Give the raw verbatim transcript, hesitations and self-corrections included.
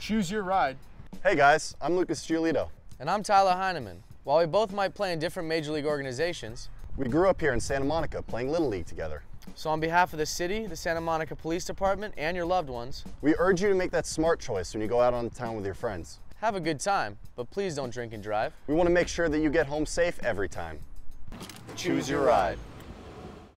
Choose your ride. Hey guys, I'm Lucas Giolito. And I'm Tyler Heineman. While we both might play in different Major League organizations, we grew up here in Santa Monica playing Little League together. So on behalf of the city, the Santa Monica Police Department, and your loved ones, we urge you to make that smart choice when you go out on the town with your friends. Have a good time, but please don't drink and drive. We want to make sure that you get home safe every time. Choose your ride.